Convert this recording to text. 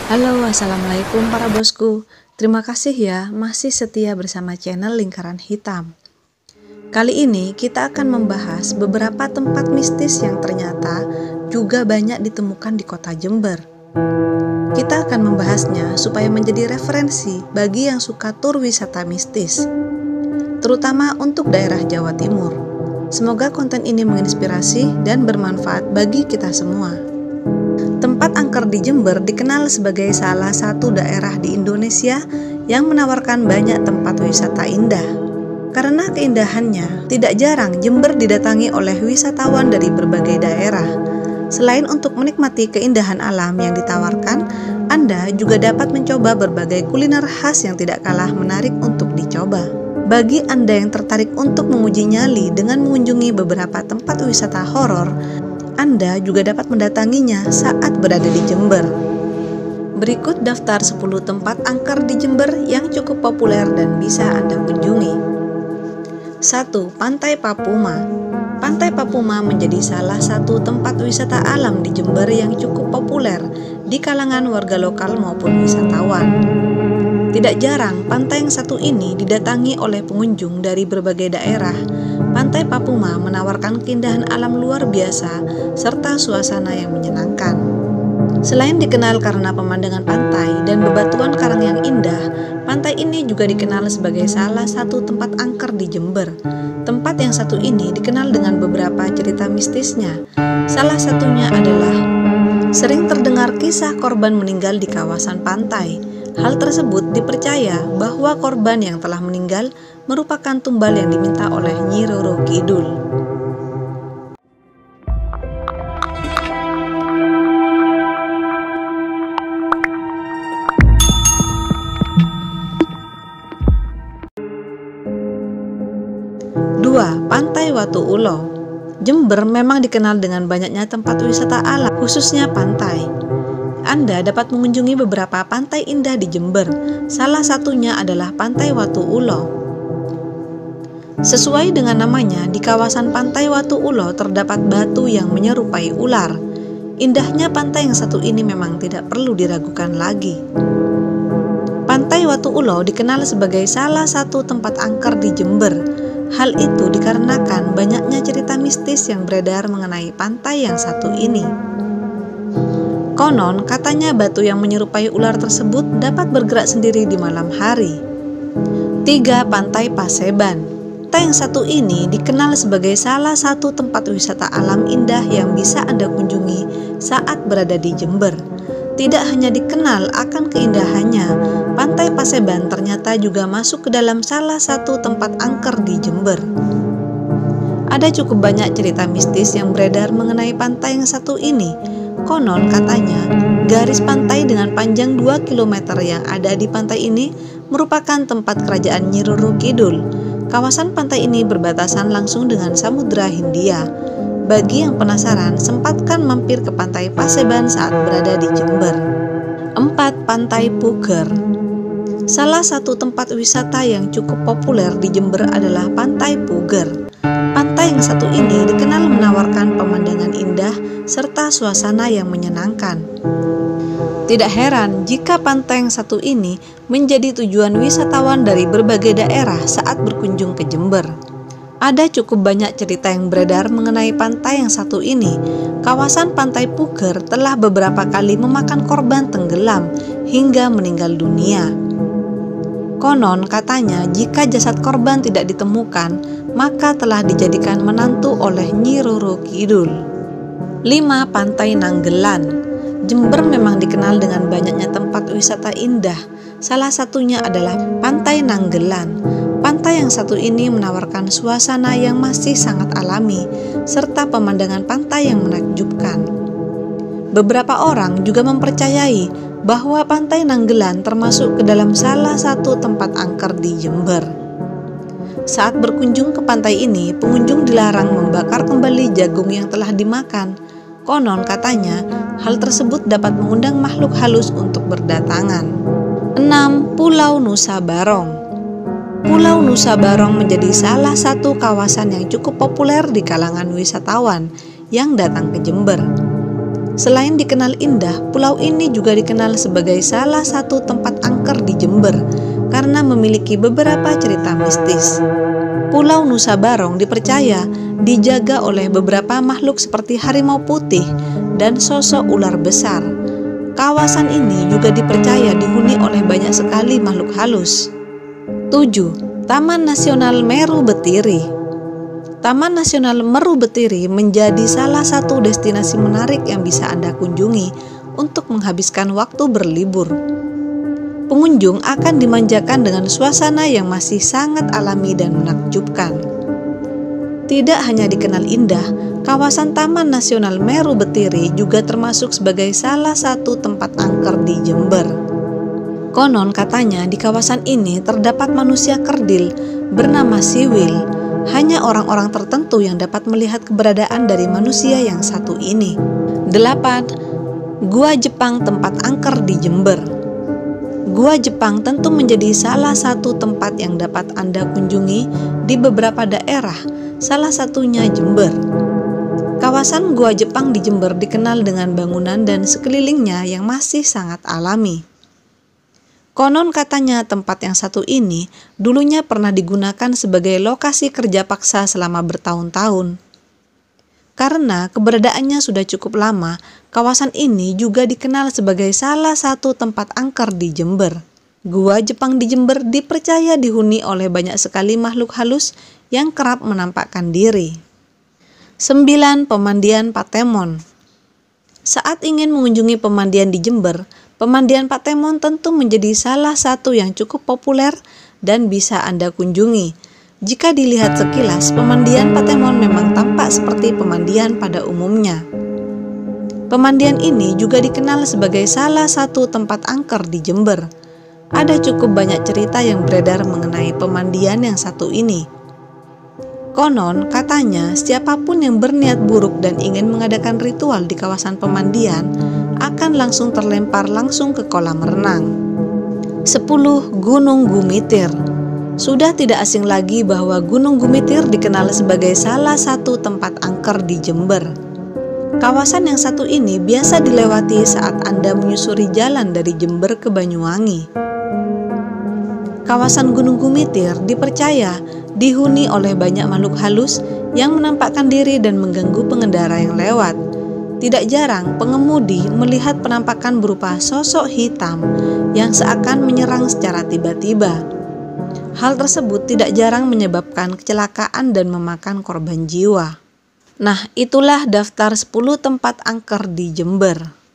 Halo, assalamualaikum para bosku. Terima kasih ya masih setia bersama channel Lingkaran Hitam. Kali ini kita akan membahas beberapa tempat mistis yang ternyata juga banyak ditemukan di kota Jember. Kita akan membahasnya supaya menjadi referensi bagi yang suka tur wisata mistis, terutama untuk daerah Jawa Timur. Semoga konten ini menginspirasi dan bermanfaat bagi kita semua. Tempat angker di Jember dikenal sebagai salah satu daerah di Indonesia yang menawarkan banyak tempat wisata indah. Karena keindahannya, tidak jarang Jember didatangi oleh wisatawan dari berbagai daerah. Selain untuk menikmati keindahan alam yang ditawarkan, Anda juga dapat mencoba berbagai kuliner khas yang tidak kalah menarik untuk dicoba. Bagi Anda yang tertarik untuk menguji nyali dengan mengunjungi beberapa tempat wisata horor, Anda juga dapat mendatanginya saat berada di Jember. Berikut daftar 10 tempat angker di Jember yang cukup populer dan bisa Anda kunjungi. 1. Pantai Papuma. Pantai Papuma menjadi salah satu tempat wisata alam di Jember yang cukup populer di kalangan warga lokal maupun wisatawan. Tidak jarang pantai yang satu ini didatangi oleh pengunjung dari berbagai daerah. Pantai Papuma menawarkan keindahan alam luar biasa serta suasana yang menyenangkan. Selain dikenal karena pemandangan pantai dan bebatuan karang yang indah, pantai ini juga dikenal sebagai salah satu tempat angker di Jember. Tempat yang satu ini dikenal dengan beberapa cerita mistisnya. Salah satunya adalah sering terdengar kisah korban meninggal di kawasan pantai. Hal tersebut dipercaya bahwa korban yang telah meninggal merupakan tumbal yang diminta oleh Nyi Roro Kidul. Dua, Pantai Watu Ulo. Jember memang dikenal dengan banyaknya tempat wisata alam, khususnya pantai. Anda dapat mengunjungi beberapa pantai indah di Jember. Salah satunya adalah Pantai Watu Ulo. Sesuai dengan namanya, di kawasan Pantai Watu Ulo terdapat batu yang menyerupai ular. Indahnya pantai yang satu ini memang tidak perlu diragukan lagi. Pantai Watu Ulo dikenal sebagai salah satu tempat angker di Jember. Hal itu dikarenakan banyaknya cerita mistis yang beredar mengenai pantai yang satu ini. Konon, katanya batu yang menyerupai ular tersebut dapat bergerak sendiri di malam hari. 3. Pantai Paseban. Pantai yang satu ini dikenal sebagai salah satu tempat wisata alam indah yang bisa Anda kunjungi saat berada di Jember. Tidak hanya dikenal akan keindahannya, Pantai Paseban ternyata juga masuk ke dalam salah satu tempat angker di Jember. Ada cukup banyak cerita mistis yang beredar mengenai pantai yang satu ini. Konon katanya, garis pantai dengan panjang 2 km yang ada di pantai ini merupakan tempat kerajaan Nyi Roro Kidul. Kawasan pantai ini berbatasan langsung dengan Samudra Hindia. Bagi yang penasaran, sempatkan mampir ke Pantai Paseban saat berada di Jember. 4. Pantai Puger. Salah satu tempat wisata yang cukup populer di Jember adalah Pantai Puger. Pantai yang satu ini dikenal menawarkan pemandangan indah serta suasana yang menyenangkan. Tidak heran jika pantai yang satu ini menjadi tujuan wisatawan dari berbagai daerah saat berkunjung ke Jember. Ada cukup banyak cerita yang beredar mengenai pantai yang satu ini. Kawasan Pantai Puger telah beberapa kali memakan korban tenggelam hingga meninggal dunia. Konon katanya jika jasad korban tidak ditemukan, maka telah dijadikan menantu oleh Nyi Roro Kidul. 5. Pantai Nanggelan. Jember memang dikenal dengan banyaknya tempat wisata indah. Salah satunya adalah Pantai Nanggelan. Pantai yang satu ini menawarkan suasana yang masih sangat alami, serta pemandangan pantai yang menakjubkan. Beberapa orang juga mempercayai bahwa Pantai Nanggelan termasuk ke dalam salah satu tempat angker di Jember. Saat berkunjung ke pantai ini, pengunjung dilarang membakar kembali jagung yang telah dimakan. Konon katanya, hal tersebut dapat mengundang makhluk halus untuk berdatangan. 6. Pulau Nusa Barong. Pulau Nusa Barong menjadi salah satu kawasan yang cukup populer di kalangan wisatawan yang datang ke Jember. Selain dikenal indah, pulau ini juga dikenal sebagai salah satu tempat angker di Jember karena memiliki beberapa cerita mistis. Pulau Nusa Barong dipercaya dijaga oleh beberapa makhluk seperti harimau putih dan sosok ular besar. Kawasan ini juga dipercaya dihuni oleh banyak sekali makhluk halus. 7. Taman Nasional Meru Betiri. Taman Nasional Meru Betiri menjadi salah satu destinasi menarik yang bisa Anda kunjungi untuk menghabiskan waktu berlibur. Pengunjung akan dimanjakan dengan suasana yang masih sangat alami dan menakjubkan. Tidak hanya dikenal indah, kawasan Taman Nasional Meru Betiri juga termasuk sebagai salah satu tempat angker di Jember. Konon katanya di kawasan ini terdapat manusia kerdil bernama Siwil. Hanya orang-orang tertentu yang dapat melihat keberadaan dari manusia yang satu ini. 8. Gua Jepang tempat angker di Jember. Gua Jepang tentu menjadi salah satu tempat yang dapat Anda kunjungi di beberapa daerah, salah satunya Jember. Kawasan Gua Jepang di Jember dikenal dengan bangunan dan sekelilingnya yang masih sangat alami. Konon katanya tempat yang satu ini dulunya pernah digunakan sebagai lokasi kerja paksa selama bertahun-tahun. Karena keberadaannya sudah cukup lama, kawasan ini juga dikenal sebagai salah satu tempat angker di Jember. Gua Jepang di Jember dipercaya dihuni oleh banyak sekali makhluk halus yang kerap menampakkan diri. 9. Pemandian Patemon. Saat ingin mengunjungi pemandian di Jember, pemandian Patemon tentu menjadi salah satu yang cukup populer dan bisa Anda kunjungi. Jika dilihat sekilas, pemandian Patemon memang tampak seperti pemandian pada umumnya. Pemandian ini juga dikenal sebagai salah satu tempat angker di Jember. Ada cukup banyak cerita yang beredar mengenai pemandian yang satu ini. Konon katanya siapapun yang berniat buruk dan ingin mengadakan ritual di kawasan pemandian akan langsung terlempar langsung ke kolam renang. 10. Gunung Gumitir. Sudah tidak asing lagi bahwa Gunung Gumitir dikenal sebagai salah satu tempat angker di Jember. Kawasan yang satu ini biasa dilewati saat Anda menyusuri jalan dari Jember ke Banyuwangi. Kawasan Gunung Gumitir dipercaya dihuni oleh banyak makhluk halus yang menampakkan diri dan mengganggu pengendara yang lewat. Tidak jarang pengemudi melihat penampakan berupa sosok hitam yang seakan menyerang secara tiba-tiba. Hal tersebut tidak jarang menyebabkan kecelakaan dan memakan korban jiwa. Nah, itulah daftar 10 tempat angker di Jember.